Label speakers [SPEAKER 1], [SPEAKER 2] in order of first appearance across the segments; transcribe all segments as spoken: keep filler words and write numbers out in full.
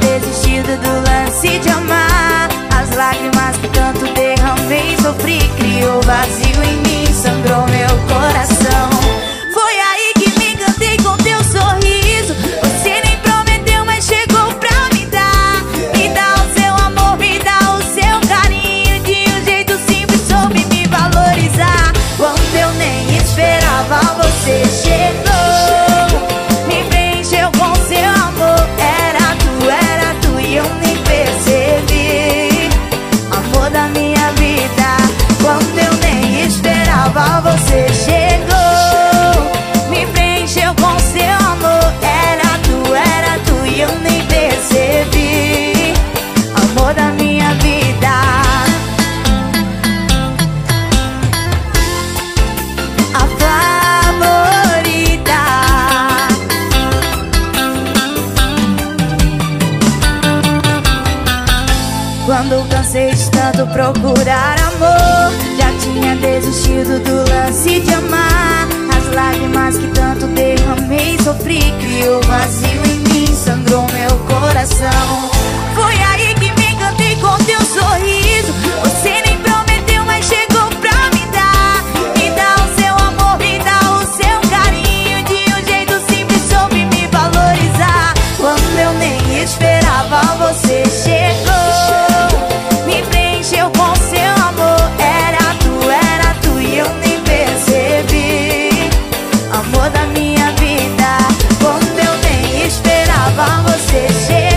[SPEAKER 1] desistido do lance de amar. As lágrimas que tanto derramei, sofri, criou vazio em mim, sangrou meu coração. Foi aí que me encantei com teu sorriso. Você nem prometeu, mas chegou pra me dar. Me dá o seu amor, me dá o seu carinho. De um jeito simples soube me valorizar. Quando eu nem esperava, você chegou, me preencheu com seu amor. Era tu, era tu e eu nem percebi. Amor da minha vida. Quando eu nem esperava, você chegou, me preencheu com seu amor. Era tu, era tu e eu nem percebi. Amor da minha vida. A favorita. Quando cansei de tanto procurar amor, já tinha desistido do lance de amar. As lágrimas que tanto derramei, sofri, criou vazio em mim, sangrou meu coração. Foi aí que me encantei com teu sorriso. Você nem prometeu, mas chegou pra me dar. Me dá o seu amor, me dá o seu carinho. De um jeito simples soube me valorizar. Quando eu nem esperava, você chegou, me preencheu com seu amor. Era tu, era tu e eu nem percebi. Amor da minha vida. Quando eu nem esperava, você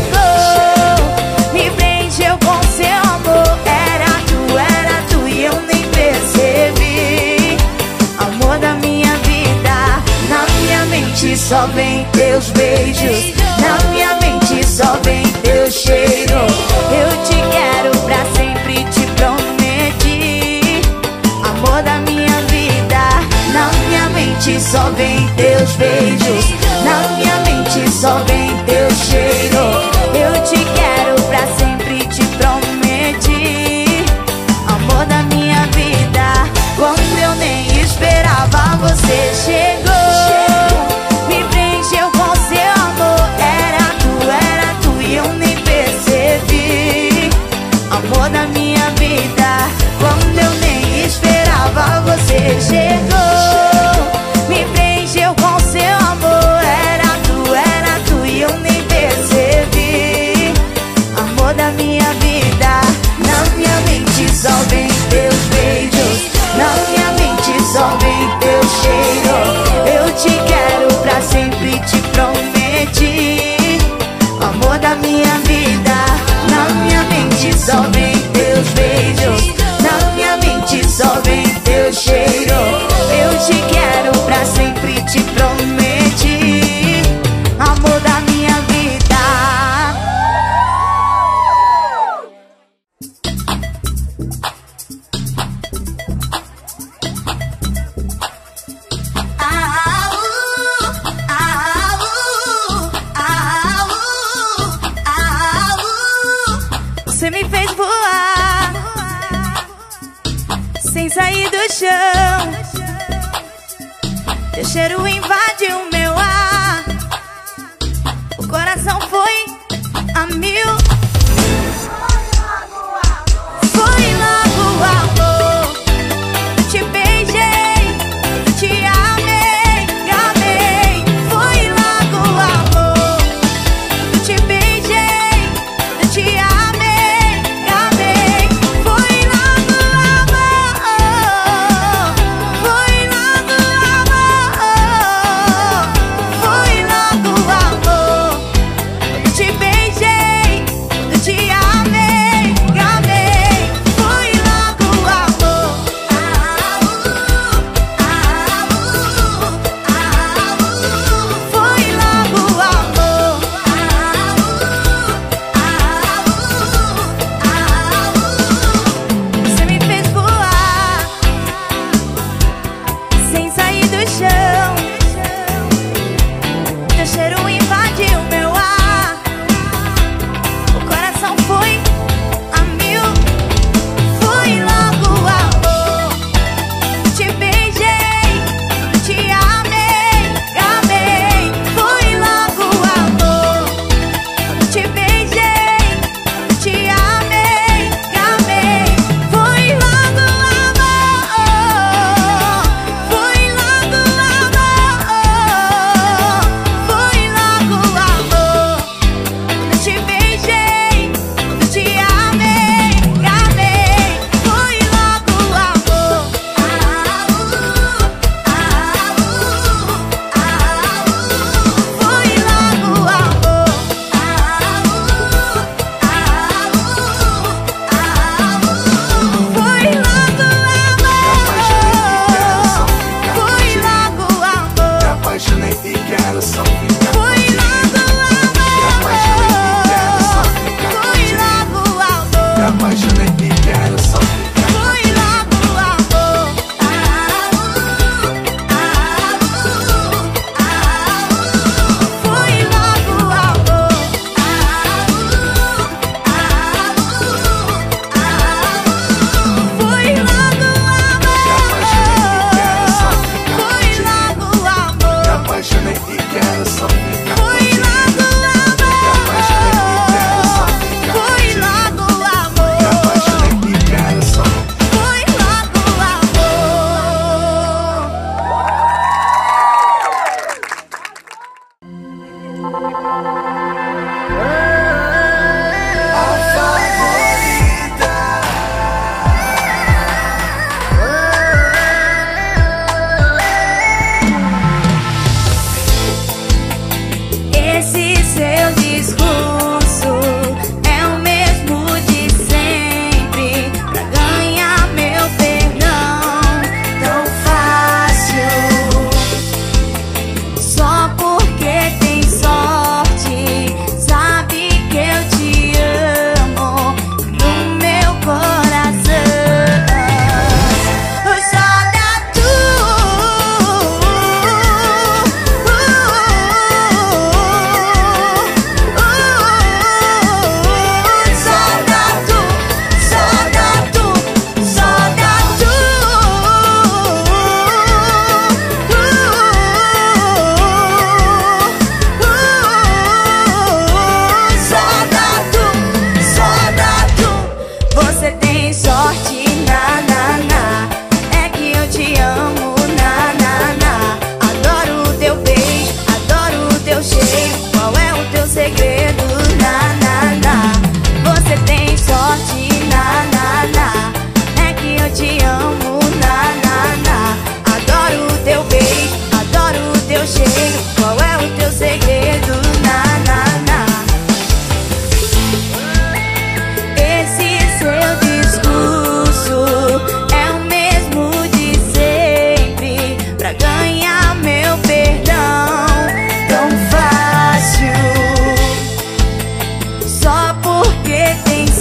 [SPEAKER 1] chegou, me preencheu com seu amor. Era tu, era tu e eu nem percebi. Amor da minha vida. Na minha mente só vem teus beijos, na minha mente só vem teu cheiro. Eu te quero pra sempre, te prometi. Amor da minha vida. Na minha mente só vem teus beijos, na minha mente só vem teu cheiro. Eu te quero pra sempre, te prometi. Amor da minha vida. Quando eu nem esperava, você chegou, me preencheu com seu amor. Era tu, era tu e eu nem percebi. Amor da minha vida. Quando eu nem esperava, você chegou, me preencheu com seu amor. Era tu, era tu e eu nem percebi. Amor da minha vida. Na minha mente só vem teus beijos, na minha mente só vem teu cheiro. Eu te quero pra sempre, te prometi. Amor da minha vida. Na minha mente só vem teus beijos, na minha mente só vem teu cheiro. Eu te quero pra sempre, te prometi. Amor da minha vida. Ah, uh, ah, uh, ah, uh, ah, uh. Você me fez voar sem sair do chão. Teu cheiro invadiu o meu ar. O coração foi a mil. Foi logo o amor. Te beijei, te amei, amei. Foi logo o amor. Te beijei, te amei, amei. Foi logo o amor. Foi logo o amor. Foi logo o amor. Te beijei,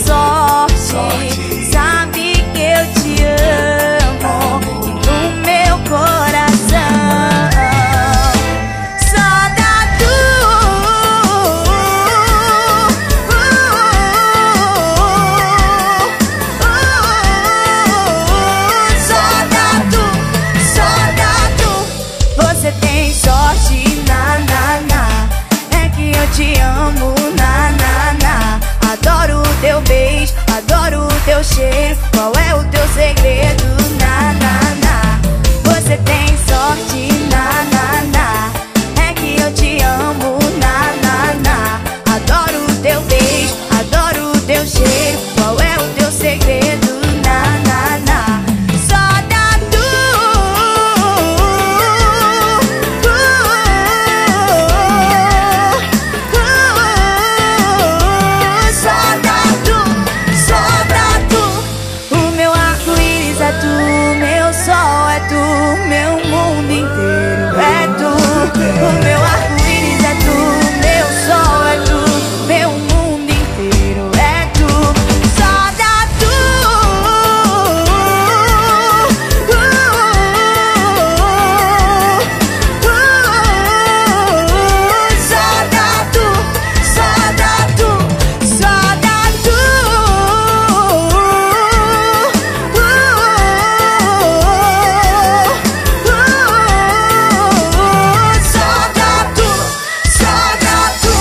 [SPEAKER 1] sorte, sorte. Sabe que eu te amo, amo. E no meu coração só dá tu, uh, uh, uh, só dá tu, só dá tu. Você tem sorte, na, na, na. É que eu te amo, na, na, na. Adoro o teu beijo, adoro o teu cheiro. Qual é o teu segredo? Na, na, na. Você tem sorte, na, na, na. É que eu te amo, na, na, na. Adoro o teu beijo, adoro o teu cheiro. Qual é o teu segredo? Na, na, na. Só dá tu, uh, uh, uh, só dá tu, só dá tu. O meu arco-íris é tu, meu sol é tu, meu mundo inteiro é tu. O meu arco-íris é tu, meu sol é tu, meu mundo inteiro é tu. Só dá tu, uh, uh, uh, só dá tu, só dá tu, só dá tu, uh, uh, só dá tu, só dá tu.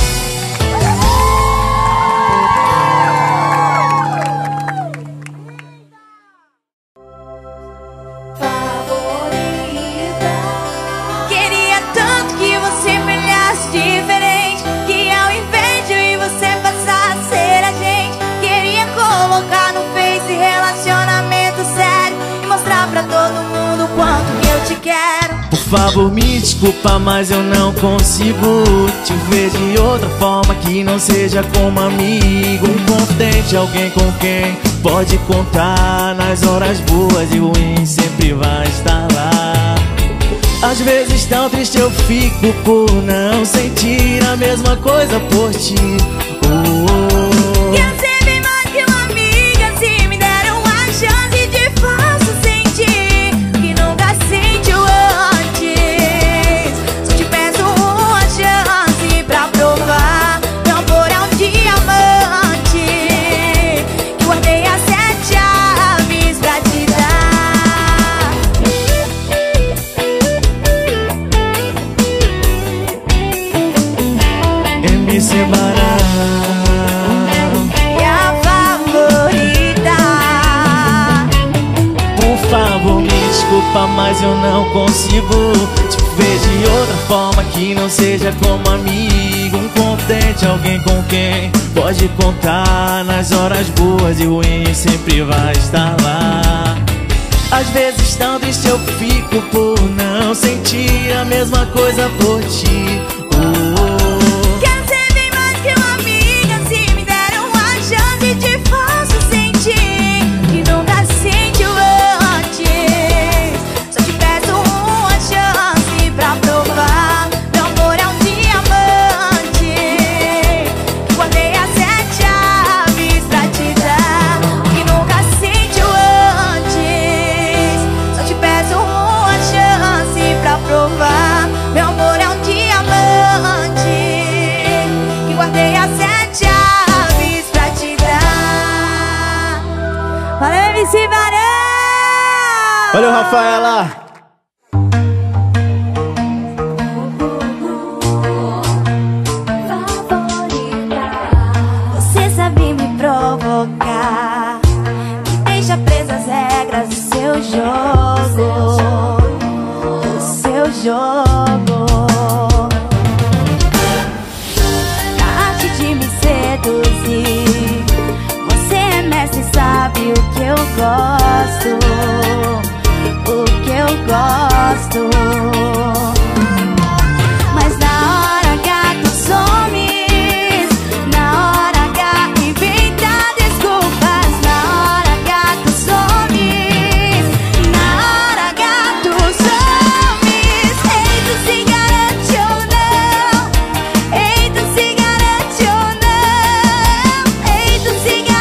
[SPEAKER 1] Queria tanto que você brilhasse diferente, que ao invés de eu e você passasse a ser a gente. Queria colocar no Face relacionamento sério e mostrar pra todo mundo o quanto que eu te quero.
[SPEAKER 2] Por favor, me desculpa, mas eu não consigo te ver de outra forma que não seja como amigo. Um confidente, alguém com quem pode contar nas horas boas e ruins, sempre vai estar lá. Às vezes tão triste eu fico por não sentir a mesma coisa por ti. Oh, oh.
[SPEAKER 1] Quero ser bem mais que uma amiga, se me deram uma chance de faço sentir que nunca sentiu antes. Só te peço uma chance pra provar meu amor é um diamante que guardei as sete chaves pra te dar.
[SPEAKER 2] M C Barão,
[SPEAKER 1] Minha favorita.
[SPEAKER 2] por favor, me desculpa, mas eu não consigo te ver de outra forma que não seja como amigo. Um confidente, alguém com quem pode contar nas horas boas e ruins, sempre vai estar lá. Às vezes tão triste eu fico por não sentir a mesma coisa por ti. Oh, oh.
[SPEAKER 1] Quero ser bem mais que uma amiga, se me deram uma chance de faço sentir que nunca sentiu antes. Só te peço uma chance pra provar meu amor é um diamante que guardei as sete chaves pra te dar, que nunca sentiu antes. Só te peço uma chance pra provar meu amor é um diamante que guardei as sete chaves pra te dar. Valeu, M C Barão!
[SPEAKER 3] Valeu, Rafaela!
[SPEAKER 1] Você sabe me provocar, me deixa presa às regras do seu jogo, do seu jogo. Na arte de me seduzir, você é mestre e sabe o que eu gosto, o que eu gosto. Mas na hora H tu somes, na hora H inventa desculpas, na hora H tu somes, na hora H tu somes. Ei, tu se garante ou não? Ei, tu se garante ou não? Ei, tu se garante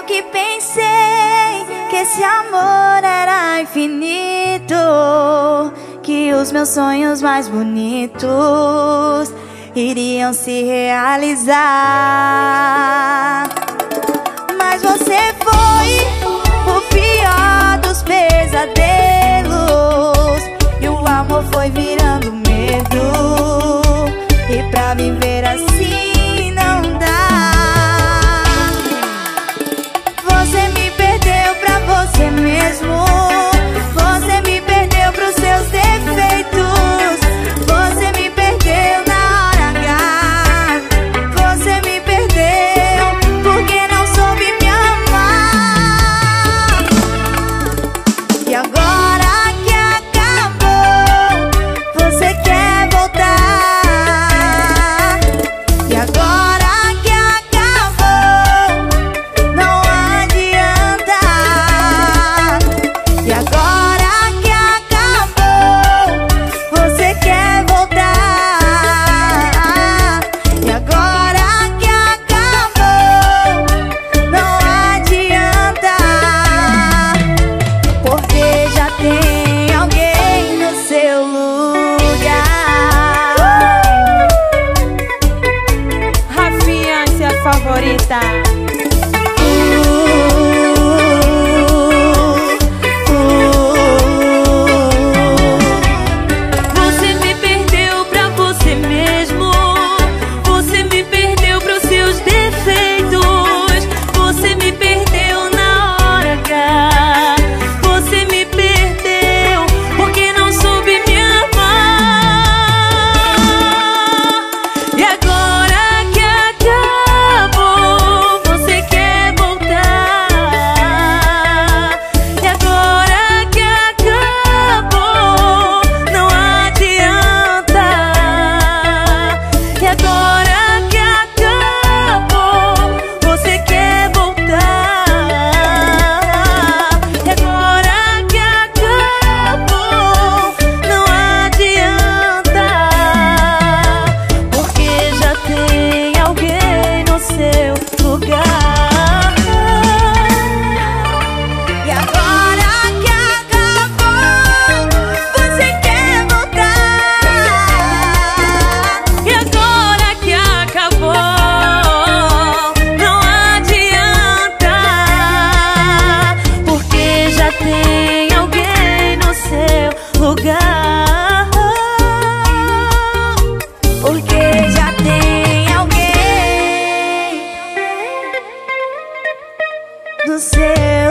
[SPEAKER 1] Eu que pensei que esse amor era infinito, que os meus sonhos mais bonitos iriam se realizar. Mas você foi o pior dos pesadelos, e o amor foi virando medo, e pra viver assim não dá. Você me perdeu pra você mesmo, você me perdeu pros seus defeitos, você me perdeu na hora H, você me perdeu porque não soube me amar. E agora que acabou, você quer voltar. E agora que acabou, não adianta. E agora que acabou, você quer voltar. E agora que acabou, não adianta, porque já tem alguém no seu lugar.
[SPEAKER 3] Rafinha, essa é a favorita. Você me perdeu pra você mesmo, você me perdeu pros seus defeitos, você me perdeu na hora H, você me perdeu porque não soube me amar. E agora que acabou, você quer voltar. E agora que acabou, não adianta. E agora que acabou, você quer voltar. E agora que acabou, não adianta, porque já tem alguém no seu lugar.
[SPEAKER 1] E agora que acabou, você quer voltar.
[SPEAKER 3] E agora que acabou, não adianta, porque já tem alguém no seu lugar.
[SPEAKER 1] Porque já tem alguém do seu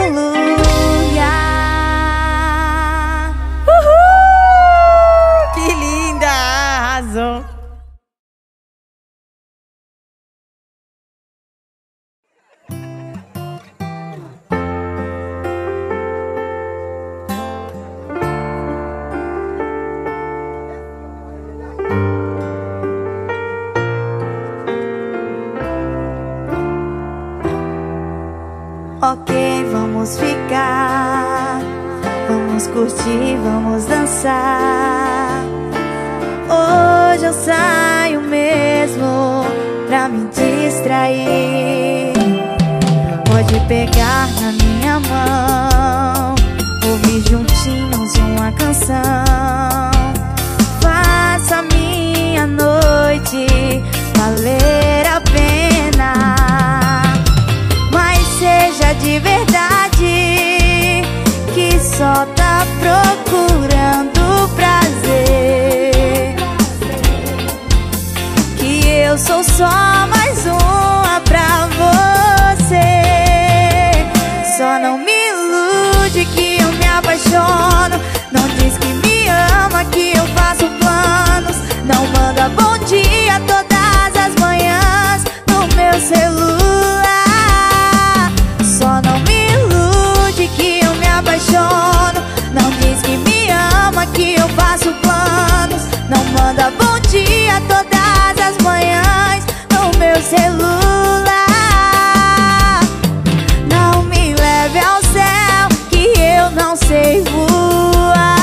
[SPEAKER 1] lugar.
[SPEAKER 3] Uhul! Que linda! Arrasou!
[SPEAKER 1] Ok, vamos ficar, vamos curtir, vamos dançar. Hoje eu saio mesmo pra me distrair. Pode pegar na minha mão, ouvir juntinhos uma canção. Faça minha noite valer a pena, mas seja de verdade, que só tá procurando prazer. Que eu sou só mais uma pra você. Só não me ilude que eu me apaixono. Não diz que me ama, que eu faço planos. Não manda bom dia todas as manhãs no meu celular. Só não me ilude que eu me apaixono. Não diz que me ama, que eu faço planos. Não manda bom dia todas as manhãs no meu celular. Não me leve ao céu, que eu não sei voar.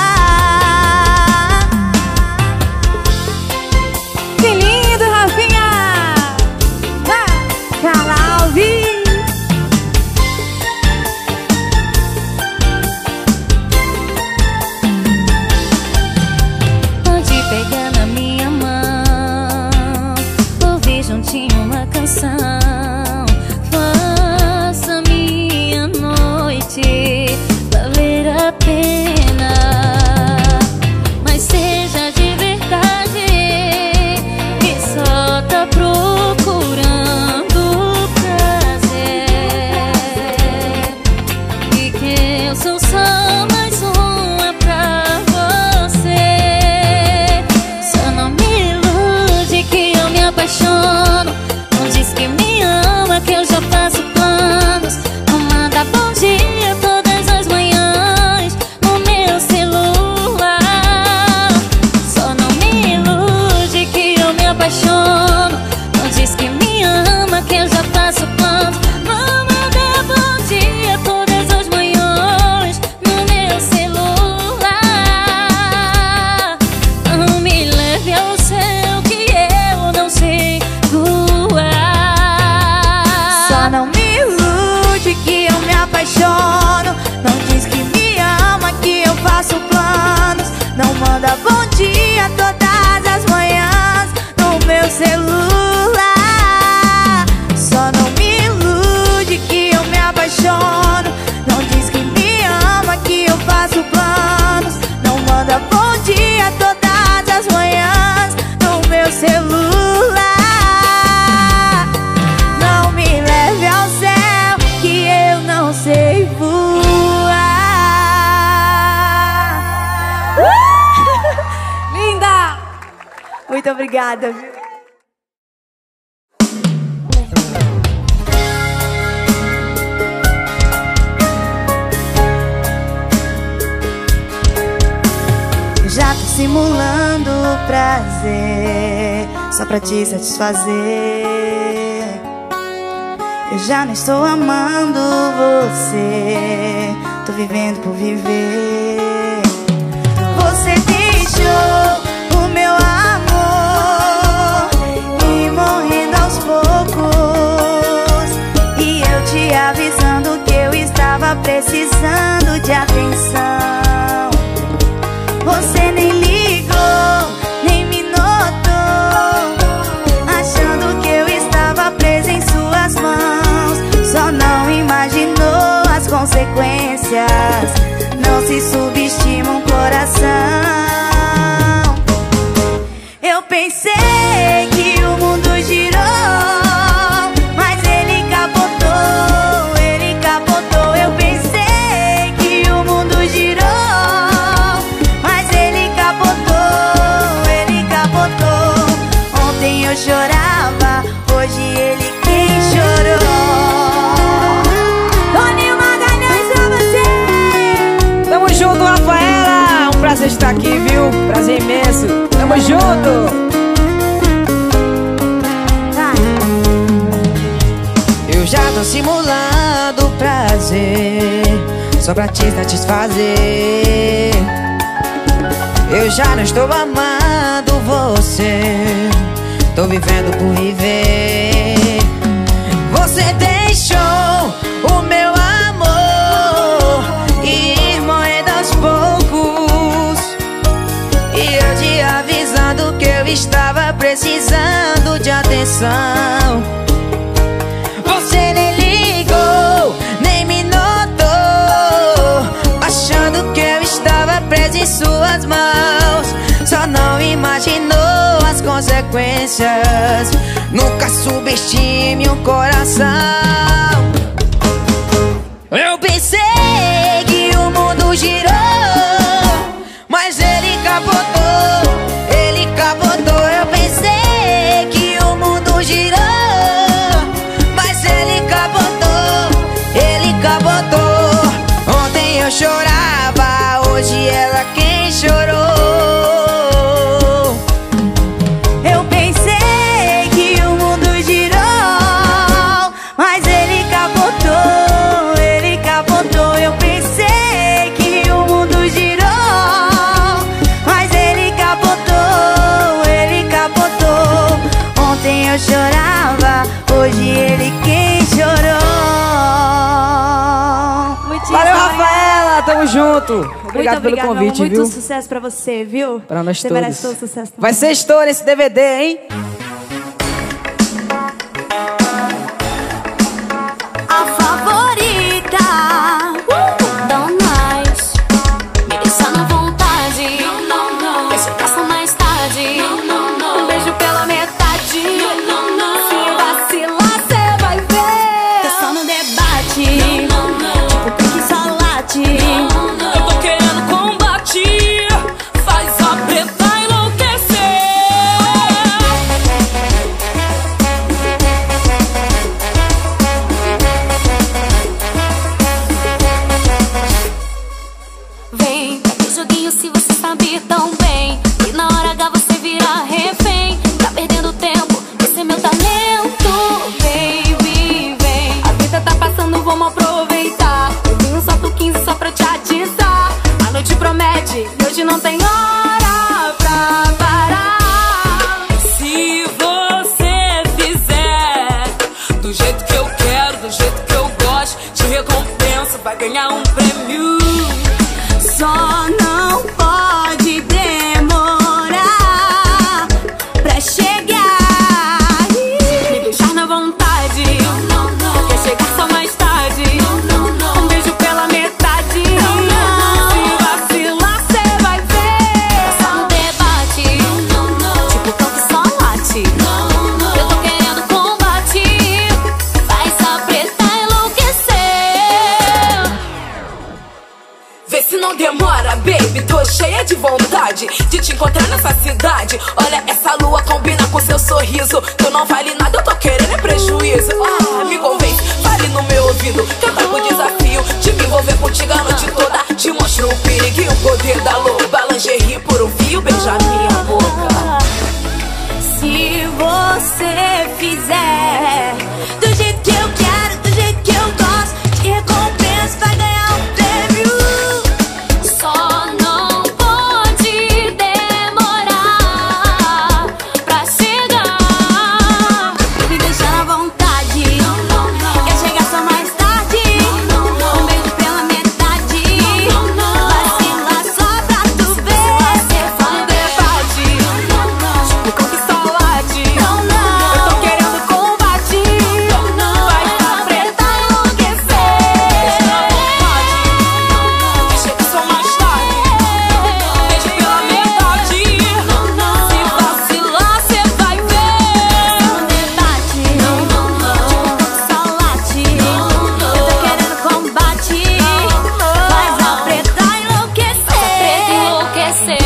[SPEAKER 3] Que lindo, Rafinha! Ah, Cala, ouvi! apaixono. Não diz que me ama, que eu já faço planos. Não manda bom dia todas as manhãs no meu celular. Não me leve ao céu que eu não sei voar.
[SPEAKER 1] Só não me ilude que eu me apaixono. Não diz que me ama, que eu faço planos. Não manda bom dia todas as manhãs no meu celular. Só não me ilude que eu me apaixono. Não diz que me ama, que eu faço planos. Não manda bom dia todas as manhãs no meu celular. Não me leve ao céu que eu não sei voar.
[SPEAKER 4] Linda!
[SPEAKER 1] Muito obrigada, viu? Já tô simulando o prazer só pra te satisfazer. Eu já não estou amando você, tô vivendo por viver. Você deixou o meu amor ir morrendo aos poucos, e eu te avisando que eu estava precisando de atenção. Você nem ligou, nem me notou, achando que eu estava presa em suas mãos. Só não imaginou as consequências. Não se subestima um coração. Eu pensei que o mundo girou, mas ele capotou, ele capotou. Eu pensei que o mundo girou, mas ele capotou, ele capotou. Ontem eu chorava, hoje ele quem chorou. Toninho Magalhães pra você.
[SPEAKER 4] Tamo junto, Rafaela. Um prazer estar aqui, viu? Prazer imenso. Tamo junto.
[SPEAKER 1] Vai.
[SPEAKER 4] Eu já tô simulando o prazer só pra te satisfazer. Eu já não estou amando você, tô vivendo por viver. Você deixou o meu amor ir morrendo aos poucos, e eu te avisando que eu estava precisando de atenção. Você nem ligou, nem me notou, achando que eu estava presa em suas mãos. Só não imaginou as consequências. Nunca subestime um coração. Eu pensei que o mundo girou, mas ele capotou, ele capotou. Eu pensei que o mundo girou, mas ele capotou, ele capotou. Ontem eu chorava, hoje ela quem chorou.
[SPEAKER 1] Eu pensei que o mundo girou, mas ele capotou, ele capotou. Eu pensei que o mundo girou, mas ele capotou, ele capotou. Ontem eu chorava, hoje ele quem chorou. Muitíssimo
[SPEAKER 4] Valeu,
[SPEAKER 1] obrigada.
[SPEAKER 4] Rafaela. Tamo junto. Obrigado
[SPEAKER 1] Muito
[SPEAKER 4] pelo
[SPEAKER 1] obrigada,
[SPEAKER 4] convite,
[SPEAKER 1] muito
[SPEAKER 4] viu?
[SPEAKER 1] sucesso pra você, viu?
[SPEAKER 4] Pra nós
[SPEAKER 1] você
[SPEAKER 4] todos.
[SPEAKER 1] merece todo sucesso.
[SPEAKER 4] Vai ser estouro esse D V D, hein?
[SPEAKER 3] A favorita, don't nice. Me deixa na vontade. Deixa eu passar mais tarde. Um beijo pela metade. Se vacilar, cê vai ver. Tô só no debate. Tipo pique só late. Eu tô querendo combate. Faz a preta enlouquecer.
[SPEAKER 5] vontade de te encontrar nessa cidade. Olha, essa lua combina com seu sorriso. Tu não vale nada, eu tô querendo é prejuízo. Ah, me convence, fale no meu ouvido que eu trago o desafio de me envolver contigo a noite toda. Te mostro o perigo e o poder da loba. Lingerie por um fio, beija minha boca.
[SPEAKER 1] Se você fizer do jeito que eu quero, do jeito que eu gosto, te recompenso, vai ganhar um prêmio.
[SPEAKER 3] Só não pode demorar pra chegar.
[SPEAKER 1] Me deixa na vontade, quer chegar só mais tarde. Um beijo pela metade, vacila só pra tu ver.
[SPEAKER 5] Você fala verdade, tipo conquistar lade. Eu tô querendo combate, vai pra preta enlouquecer. Deixa que só mais tarde, beijo pela metade. Se vacilar cê vai ver.
[SPEAKER 1] Metade, só late. Eu tô querendo combate, faz a preta enlouquecer.
[SPEAKER 3] Preta enlouquecer.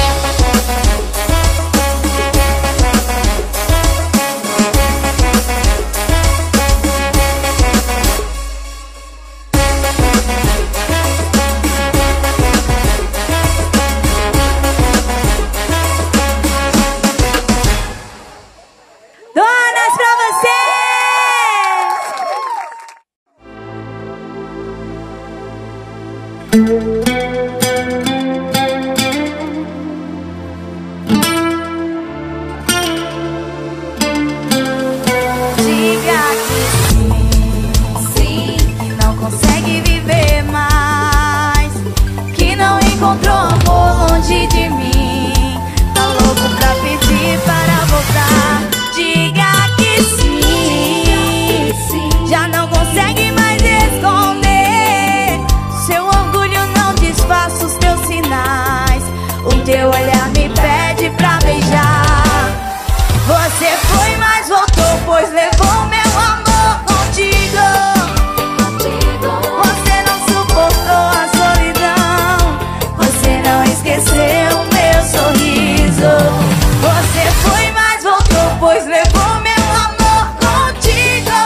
[SPEAKER 1] Donas pra você! Diga que sim, sim, que não consegue viver mais, que não encontrou amor longe de mim, tá louco pra pedir para voltar. Diga que sim, já não consegue mais esconder, seu orgulho não disfarça os teus sinais, o teu olhar me pede pra beijar. Você foi, mas voltou, pois levou meu amor contigo. Você não suportou a solidão, você não esqueceu o meu sorriso. Você foi, mas voltou, pois levou meu amor contigo.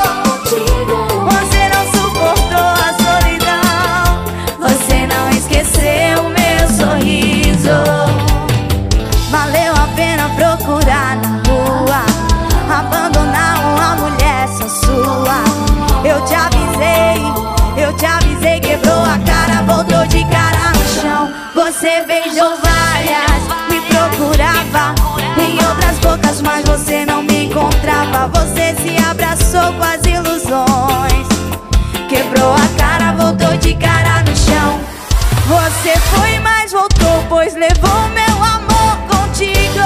[SPEAKER 1] Você não suportou a solidão, você não esqueceu o meu sorriso. Valeu a pena procurar na rua, abandonar uma mulher só sua. Eu te avisei, eu te avisei, quebrou a cara, voltou de cara no chão. Você beijou várias, me procurava em outras bocas, mas você não me encontrava. Você se abraçou com as ilusões, quebrou a cara, voltou de cara no chão. Você foi, mas voltou, pois levou meu amor contigo.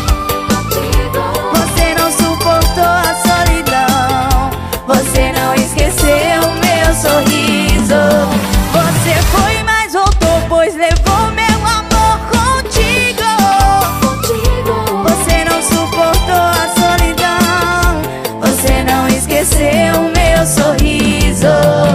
[SPEAKER 1] Você não suportou a solidão, você não esqueceu o meu sorriso. Você foi, mas voltou, pois levou meu amor contigo. Você não suportou a solidão, você não esqueceu o meu sorriso.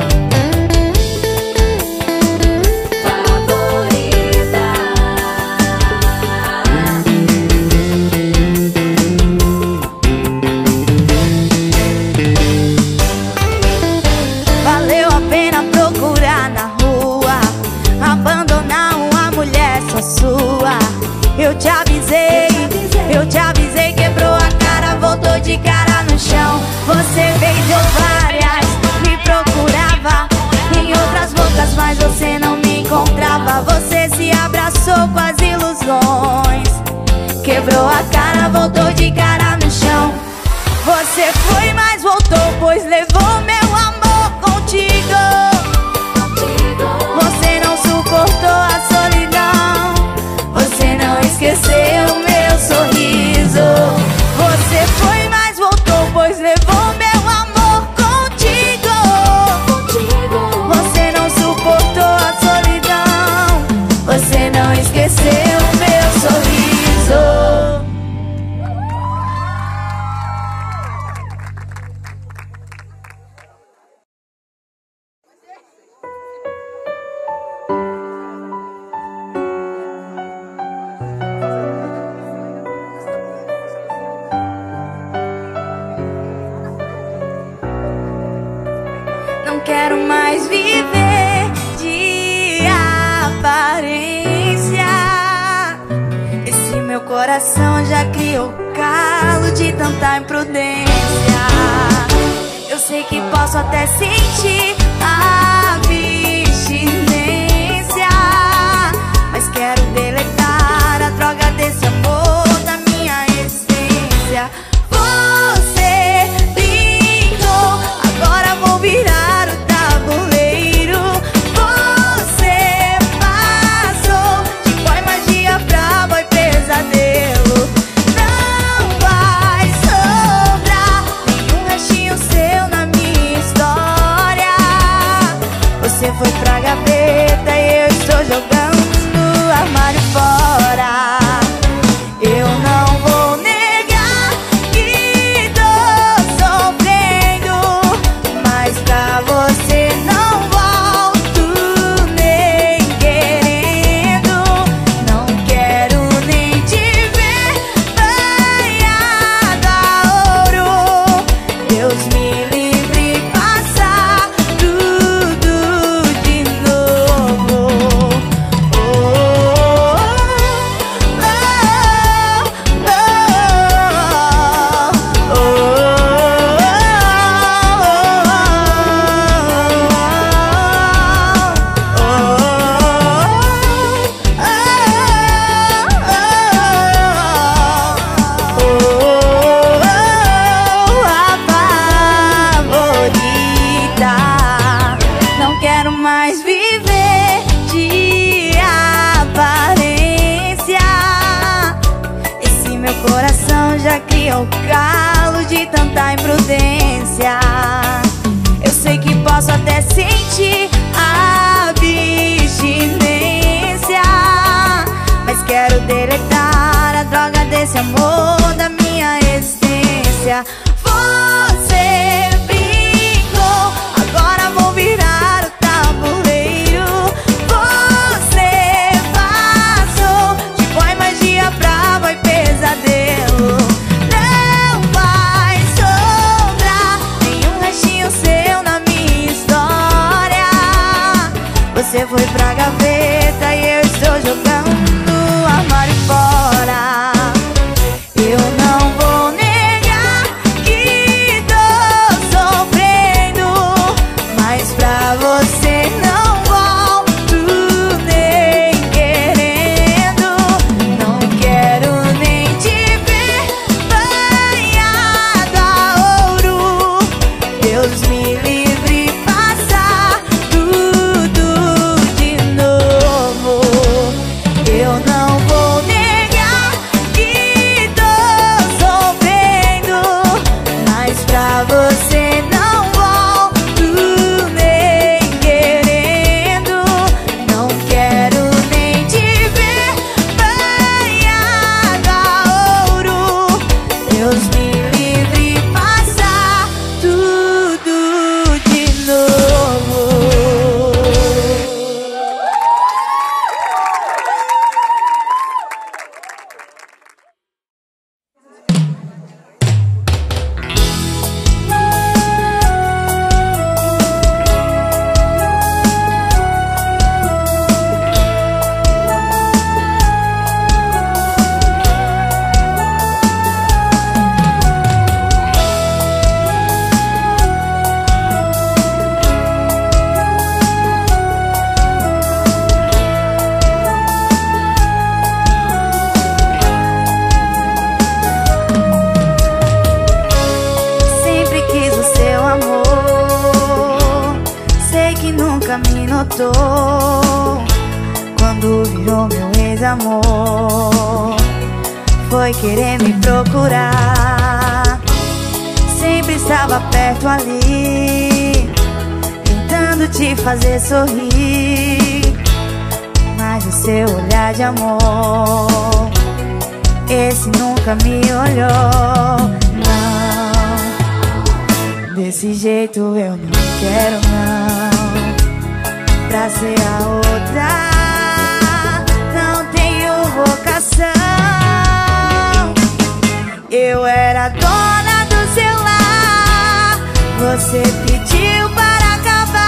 [SPEAKER 1] Valeu a pena procurar na rua, abandonar uma mulher só sua. Eu te avisei, eu te avisei, quebrou a cara, voltou de cara no chão. Você beijou várias, me procurava em outras bocas, mas você não me encontrava. Você se abraçou com as ilusões, quebrou a cara, voltou de cara no chão. Você foi, mas voltou, pois levou meu amor contigo. Você não suportou a solidão, você não esqueceu o meu sorriso. Você foi, mas voltou, pois levou meu amor contigo. Você não suportou a solidão, você não esqueceu o meu sorriso. quero mais viver de aparência. Esse meu coração já criou calo de tanta imprudência. Eu sei que posso até sentir a abstinência, mas quero deletar a droga desse amor da minha essência. Você brincou, agora vou virar o tabuleiro. Você passou de boy magia pra boy pesadelo. Não vai sobrar nenhum restinho seu na minha história. Você foi pra gaveta e eu estou jogando o armário fora. Eu não vou negar que tô sofrendo, mas pra você não volto nem querendo. Não quero nem te ver banhada a ouro. Deus me livre passar tudo de novo. Oh, oh, oh, oh, Não quero mais viver de aparência. Esse meu coração já criou calo de tanta imprudência. Eu sei que posso até sentir a abstinência, mas quero deletar a droga desse amor da minha existência. Você brincou, agora vou virar o tabuleiro. Você passou de boy magia pra boy pesadelo. Não vai sobrar nenhum restinho seu na minha história. Você foi pra gaveta e eu estou jogando o armário fora. Eu não vou negar que tô sofrendo, mas pra você não volto nem querendo. Não quero nem te ver banhada a ouro. Deus me livre passar tudo de novo. Eu não vou negar que tô sofrendo, mas pra você não volto nem querendo. Não quero nem te ver banhada a ouro. Deus me livre passar tudo de novo. Sempre quis o seu amor, sei que nunca me notou. Quando virou meu ex-amor, foi querer me procurar. Sempre estava perto ali, tentando te fazer sorrir, mas o seu olhar de amor, esse nunca me olhou. Não, desse jeito eu não quero não. Pra ser a outra não tenho vocação. Eu era dona do seu lar, você pediu para acabar.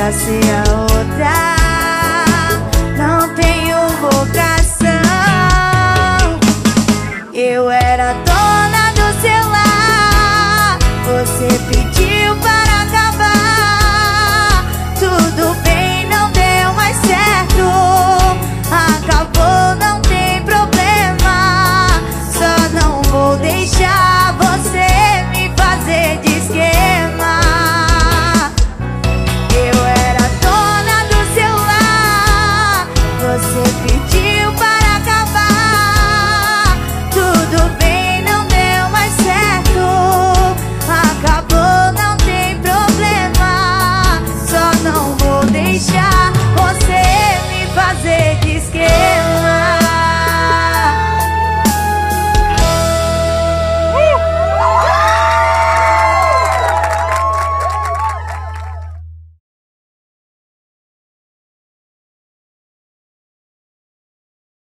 [SPEAKER 1] pra ser a outra. Não tenho vocação. Eu era tão